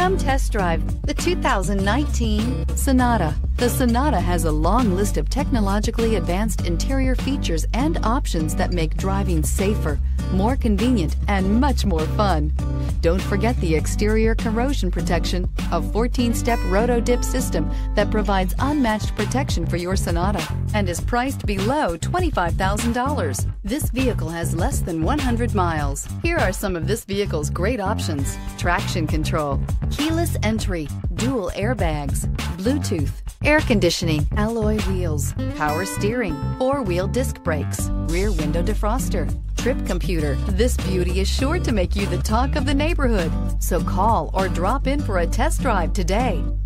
Come test drive the 2019 Sonata. The Sonata has a long list of technologically advanced interior features and options that make driving safer, more convenient, and much more fun. Don't forget the exterior corrosion protection, a 14-step roto-dip system that provides unmatched protection for your Sonata and is priced below $25,000. This vehicle has less than 100 miles. Here are some of this vehicle's great options: traction control, keyless entry, dual airbags, Bluetooth, air conditioning, alloy wheels, power steering, four-wheel disc brakes, rear window defroster, trip computer. This beauty is sure to make you the talk of the neighborhood. So call or drop in for a test drive today.